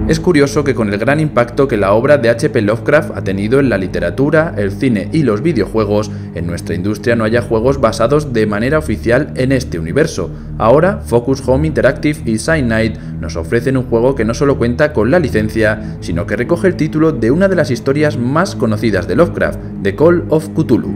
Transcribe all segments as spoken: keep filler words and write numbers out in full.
Es curioso que con el gran impacto que la obra de H P Lovecraft ha tenido en la literatura, el cine y los videojuegos, en nuestra industria no haya juegos basados de manera oficial en este universo. Ahora, Focus Home Interactive y Cyanide nos ofrecen un juego que no solo cuenta con la licencia, sino que recoge el título de una de las historias más conocidas de Lovecraft, The Call of Cthulhu.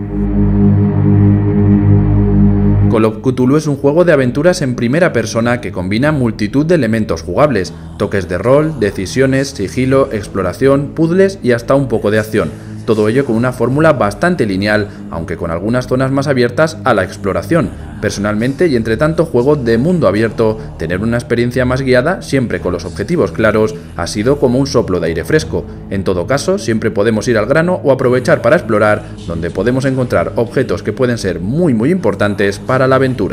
Call of Cthulhu es un juego de aventuras en primera persona que combina multitud de elementos jugables, toques de rol, decisiones, sigilo, exploración, puzzles y hasta un poco de acción. Todo ello con una fórmula bastante lineal, aunque con algunas zonas más abiertas a la exploración. Personalmente, y entre tanto juego de mundo abierto, tener una experiencia más guiada, siempre con los objetivos claros, ha sido como un soplo de aire fresco. En todo caso, siempre podemos ir al grano o aprovechar para explorar, donde podemos encontrar objetos que pueden ser muy muy importantes para la aventura.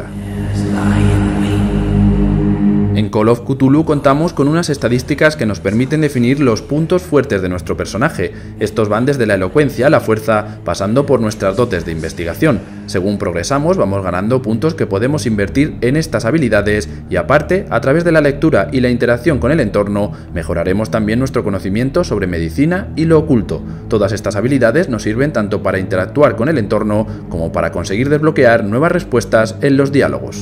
En Call of Cthulhu contamos con unas estadísticas que nos permiten definir los puntos fuertes de nuestro personaje. Estos van desde la elocuencia a la fuerza, pasando por nuestras dotes de investigación. Según progresamos, vamos ganando puntos que podemos invertir en estas habilidades y aparte, a través de la lectura y la interacción con el entorno, mejoraremos también nuestro conocimiento sobre medicina y lo oculto. Todas estas habilidades nos sirven tanto para interactuar con el entorno como para conseguir desbloquear nuevas respuestas en los diálogos.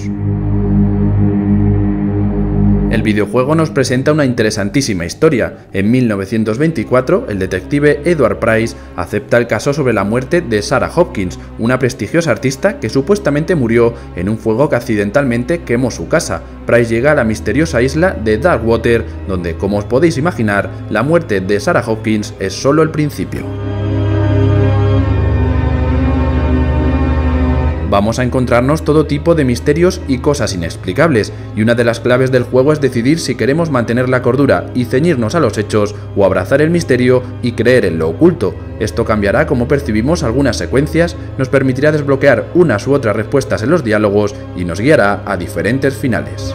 El videojuego nos presenta una interesantísima historia. En mil novecientos veinticuatro, el detective Edward Price acepta el caso sobre la muerte de Sarah Hopkins, una prestigiosa artista que supuestamente murió en un fuego que accidentalmente quemó su casa. Price llega a la misteriosa isla de Darkwater, donde, como os podéis imaginar, la muerte de Sarah Hopkins es solo el principio. Vamos a encontrarnos todo tipo de misterios y cosas inexplicables, y una de las claves del juego es decidir si queremos mantener la cordura y ceñirnos a los hechos, o abrazar el misterio y creer en lo oculto. Esto cambiará cómo percibimos algunas secuencias, nos permitirá desbloquear unas u otras respuestas en los diálogos y nos guiará a diferentes finales.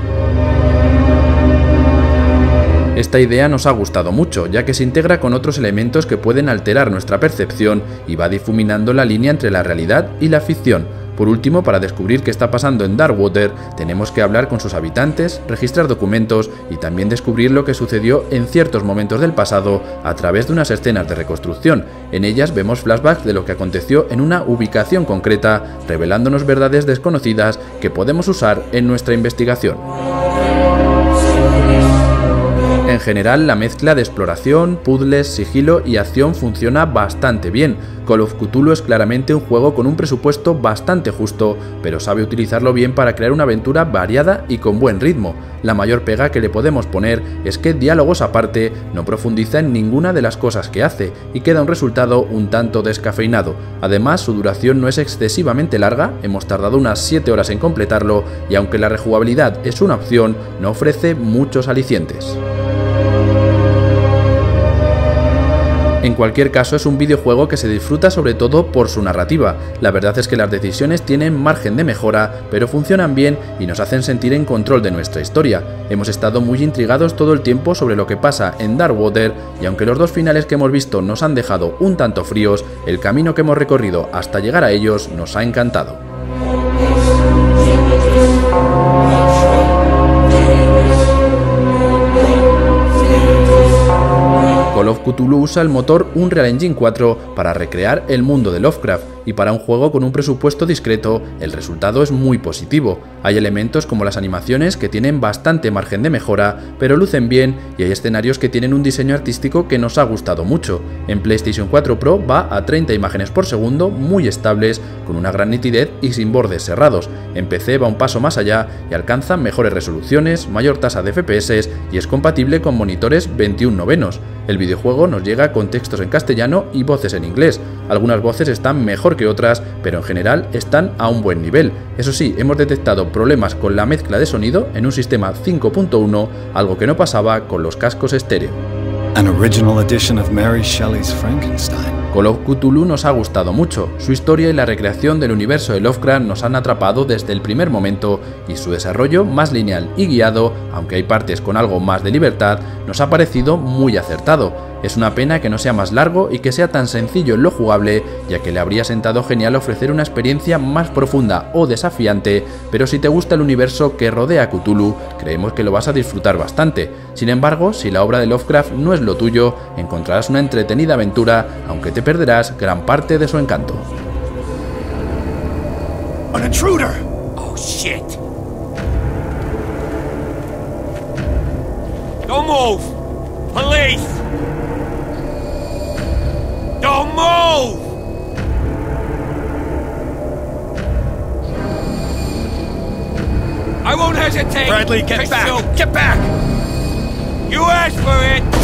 Esta idea nos ha gustado mucho, ya que se integra con otros elementos que pueden alterar nuestra percepción y va difuminando la línea entre la realidad y la ficción. Por último, para descubrir qué está pasando en Darkwater, tenemos que hablar con sus habitantes, registrar documentos y también descubrir lo que sucedió en ciertos momentos del pasado a través de unas escenas de reconstrucción. En ellas vemos flashbacks de lo que aconteció en una ubicación concreta, revelándonos verdades desconocidas que podemos usar en nuestra investigación. En general, la mezcla de exploración, puzzles, sigilo y acción funciona bastante bien. Call of Cthulhu es claramente un juego con un presupuesto bastante justo, pero sabe utilizarlo bien para crear una aventura variada y con buen ritmo. La mayor pega que le podemos poner es que, diálogos aparte, no profundiza en ninguna de las cosas que hace y queda un resultado un tanto descafeinado. Además, su duración no es excesivamente larga, hemos tardado unas siete horas en completarlo y aunque la rejugabilidad es una opción, no ofrece muchos alicientes. En cualquier caso, es un videojuego que se disfruta sobre todo por su narrativa. La verdad es que las decisiones tienen margen de mejora, pero funcionan bien y nos hacen sentir en control de nuestra historia. Hemos estado muy intrigados todo el tiempo sobre lo que pasa en Darkwater, y aunque los dos finales que hemos visto nos han dejado un tanto fríos, el camino que hemos recorrido hasta llegar a ellos nos ha encantado. Call of Cthulhu usa el motor Unreal Engine cuatro para recrear el mundo de Lovecraft, y para un juego con un presupuesto discreto, el resultado es muy positivo. Hay elementos como las animaciones que tienen bastante margen de mejora, pero lucen bien, y hay escenarios que tienen un diseño artístico que nos ha gustado mucho. En PlayStation cuatro Pro va a treinta imágenes por segundo, muy estables, con una gran nitidez y sin bordes cerrados. En P C va un paso más allá y alcanza mejores resoluciones, mayor tasa de F P S y es compatible con monitores veintiún novenos. El videojuego nos llega con textos en castellano y voces en inglés. Algunas voces están mejor que otras, pero en general están a un buen nivel. Eso sí, hemos detectado problemas con la mezcla de sonido en un sistema cinco punto uno, algo que no pasaba con los cascos estéreo. An original edition of Mary Shelley's Frankenstein. Call of Cthulhu nos ha gustado mucho, su historia y la recreación del universo de Lovecraft nos han atrapado desde el primer momento y su desarrollo más lineal y guiado, aunque hay partes con algo más de libertad, nos ha parecido muy acertado. Es una pena que no sea más largo y que sea tan sencillo en lo jugable, ya que le habría sentado genial ofrecer una experiencia más profunda o desafiante, pero si te gusta el universo que rodea a Cthulhu, creemos que lo vas a disfrutar bastante. Sin embargo, si la obra de Lovecraft no es lo tuyo, encontrarás una entretenida aventura, aunque te perderás gran parte de su encanto. An intruder! Oh shit! Don't move! Police! Don't move! I won't hesitate! Bradley, get back! Get back! You asked for it!